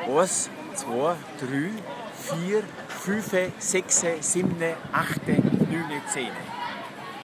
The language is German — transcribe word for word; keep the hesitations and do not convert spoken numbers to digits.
eins, zwei, drei, vier, fünf, sechs, sieben, acht, neun, zehn.